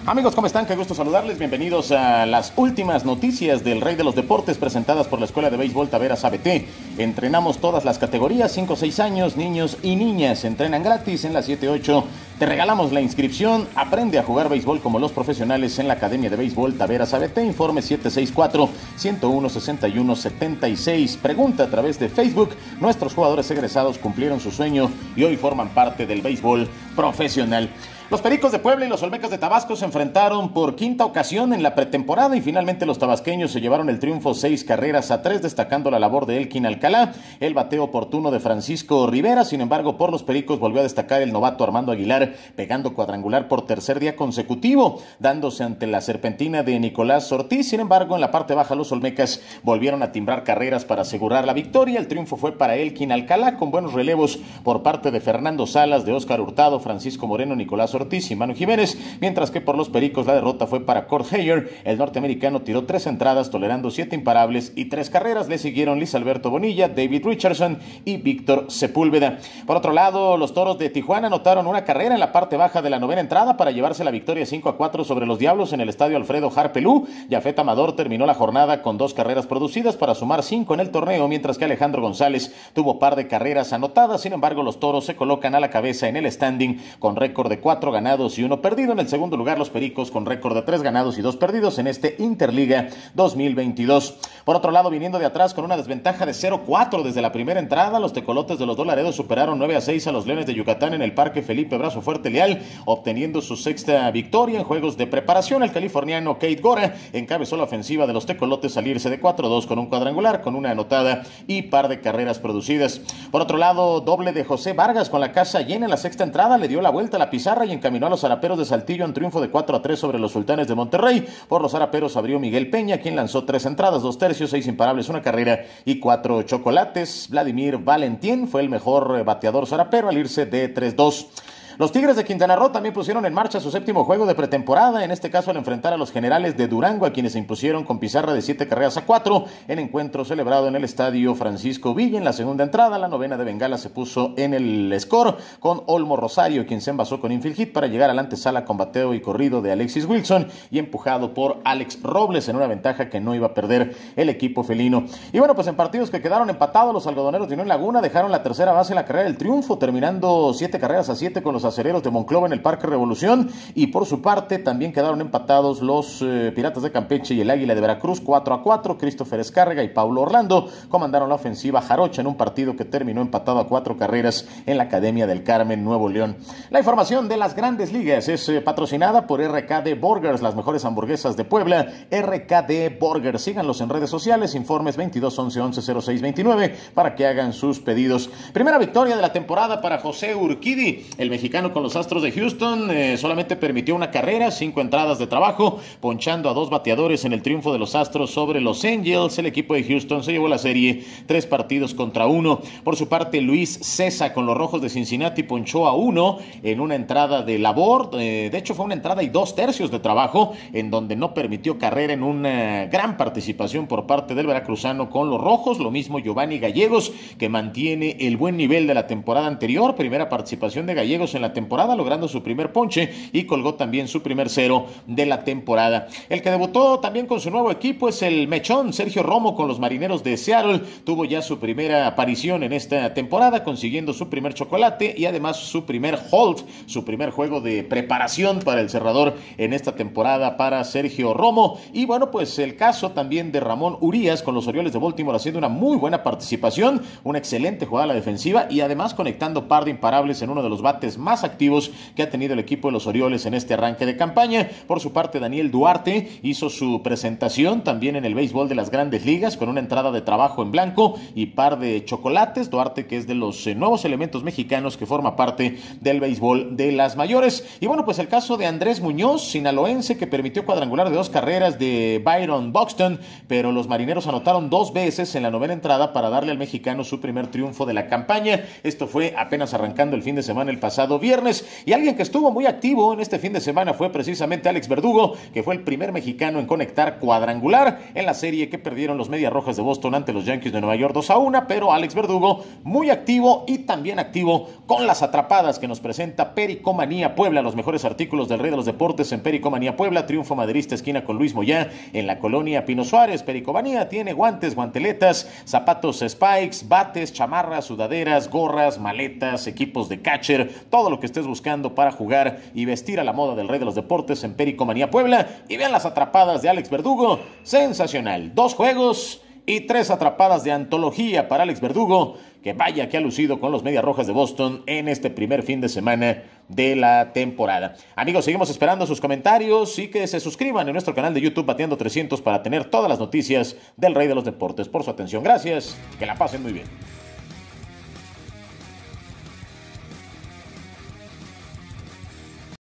Amigos, ¿cómo están? Qué gusto saludarles. Bienvenidos a las últimas noticias del Rey de los Deportes presentadas por la Escuela de Béisbol Taveras ABT. Entrenamos todas las categorías, 5 o 6 años, niños y niñas. Entrenan gratis en la 7-8. Te regalamos la inscripción. Aprende a jugar béisbol como los profesionales en la Academia de Béisbol Taveras ABT. Informe 764-101-6176. Pregunta a través de Facebook. Nuestros jugadores egresados cumplieron su sueño y hoy forman parte del béisbol profesional. Los Pericos de Puebla y los Olmecas de Tabasco se enfrentaron por quinta ocasión en la pretemporada y finalmente los tabasqueños se llevaron el triunfo 6-3, destacando la labor de Elkin Alcalá, el bateo oportuno de Francisco Rivera. Sin embargo, por los Pericos volvió a destacar el novato Armando Aguilar, pegando cuadrangular por tercer día consecutivo, dándose ante la serpentina de Nicolás Ortiz. Sin embargo, en la parte baja los Olmecas volvieron a timbrar carreras para asegurar la victoria. El triunfo fue para Elkin Alcalá, con buenos relevos por parte de Fernando Salas, de Óscar Hurtado, Francisco Moreno, Nicolás Ortiz y Manu Jiménez, mientras que por los Pericos la derrota fue para Kurt Heyer. El norteamericano tiró 3 entradas, tolerando 7 imparables y 3 carreras. Le siguieron Luis Alberto Bonilla, David Richardson y Víctor Sepúlveda. Por otro lado, los Toros de Tijuana anotaron una carrera en la parte baja de la novena entrada para llevarse la victoria 5-4 sobre los Diablos en el estadio Alfredo Harpelú. Yafet Amador terminó la jornada con 2 carreras producidas para sumar 5 en el torneo, mientras que Alejandro González tuvo par de carreras anotadas. Sin embargo, los Toros se colocan a la cabeza en el standing con récord de 4 ganados y 1 perdido. En el segundo lugar, los Pericos con récord de 3 ganados y 2 perdidos en este Interliga 2022. Por otro lado, viniendo de atrás con una desventaja de 0-4 desde la primera entrada, los Tecolotes de los Dolaredos superaron 9-6 a los Leones de Yucatán en el Parque Felipe Brazo Fuerte Leal, obteniendo su 6ª victoria en juegos de preparación. El californiano Kate Gora encabezó la ofensiva de los Tecolotes, salirse de 4-2 con un cuadrangular, con una anotada y par de carreras producidas. Por otro lado, doble de José Vargas con la casa llena en la 6ª entrada, le dio la vuelta a la pizarra y encaminó a los Zaraperos de Saltillo en triunfo de 4-3 sobre los Sultanes de Monterrey. Por los Zaraperos abrió Miguel Peña, quien lanzó 3 entradas, 2 tercios, 6 imparables, 1 carrera y 4 chocolates. Vladimir Valentín fue el mejor bateador zarapero al irse de 3-2. Los Tigres de Quintana Roo también pusieron en marcha su 7º juego de pretemporada, en este caso al enfrentar a los Generales de Durango, a quienes se impusieron con pizarra de 7-4 en encuentro celebrado en el estadio Francisco Villa. En la segunda entrada, la novena de Bengala se puso en el score con Olmo Rosario, quien se envasó con infield hit para llegar a la antesala con bateo y corrido de Alexis Wilson y empujado por Alex Robles en una ventaja que no iba a perder el equipo felino. Y bueno, pues en partidos que quedaron empatados, los algodoneros de Unión Laguna dejaron la tercera base en la carrera del triunfo, terminando 7-7 con los Acereros de Monclova en el Parque Revolución. Y por su parte también quedaron empatados los Piratas de Campeche y el Águila de Veracruz 4-4. Christopher Escárrega y Paulo Orlando comandaron la ofensiva jarocha en un partido que terminó empatado a 4 carreras en la Academia del Carmen, Nuevo León. La información de las Grandes Ligas es patrocinada por RKD Burgers, las mejores hamburguesas de Puebla. RKD Burgers, síganlos en redes sociales, informes 2211-110629 para que hagan sus pedidos. Primera victoria de la temporada para José Urquidi, el mexicano con los Astros de Houston. Solamente permitió una carrera, 5 entradas de trabajo, ponchando a 2 bateadores en el triunfo de los Astros sobre los Angels. El equipo de Houston se llevó la serie 3-1. Por su parte, Luis Cessa con los Rojos de Cincinnati ponchó a 1 en una entrada de labor. De hecho, fue una entrada y 2 tercios de trabajo, en donde no permitió carrera, en una gran participación por parte del veracruzano con los Rojos. Lo mismo Giovanni Gallegos, que mantiene el buen nivel de la temporada anterior. Primera participación de Gallegos en la temporada, logrando su primer ponche y colgó también su primer 0 de la temporada. El que debutó también con su nuevo equipo es el mechón Sergio Romo con los Marineros de Seattle. Tuvo ya su primera aparición en esta temporada, consiguiendo su primer chocolate y además su primer hold, su primer juego de preparación para el cerrador en esta temporada para Sergio Romo. Y bueno, pues el caso también de Ramón Urias con los Orioles de Baltimore, haciendo una muy buena participación, una excelente jugada a la defensiva y además conectando par de imparables en uno de los bates más activos que ha tenido el equipo de los Orioles en este arranque de campaña. Por su parte, Daniel Duarte hizo su presentación también en el béisbol de las Grandes Ligas con una entrada de trabajo en blanco y par de chocolates. Duarte, que es de los nuevos elementos mexicanos que forma parte del béisbol de las mayores. Y bueno, pues el caso de Andrés Muñoz, sinaloense, que permitió cuadrangular de 2 carreras de Byron Buxton, pero los Marineros anotaron 2 veces en la novena entrada para darle al mexicano su primer triunfo de la campaña. Esto fue apenas arrancando el fin de semana el pasado pasado viernes. Y alguien que estuvo muy activo en este fin de semana fue precisamente Alex Verdugo, que fue el primer mexicano en conectar cuadrangular en la serie que perdieron los Medias Rojas de Boston ante los Yankees de Nueva York 2-1, pero Alex Verdugo muy activo y también activo con las atrapadas que nos presenta Pericomanía Puebla, los mejores artículos del Rey de los Deportes en Pericomanía Puebla, triunfo maderista esquina con Luis Moyá en la colonia Pino Suárez. Pericomanía tiene guantes, guanteletas, zapatos Spikes, bates, chamarras, sudaderas, gorras, maletas, equipos de catcher, todo lo que estés buscando para jugar y vestir a la moda del Rey de los Deportes en Pericomanía Puebla. Y vean las atrapadas de Alex Verdugo, sensacional, 2 juegos y 3 atrapadas de antología para Alex Verdugo, que vaya que ha lucido con los Medias Rojas de Boston en este primer fin de semana de la temporada. Amigos, seguimos esperando sus comentarios y que se suscriban en nuestro canal de YouTube Bateando 300 para tener todas las noticias del Rey de los Deportes. Por su atención, gracias, que la pasen muy bien.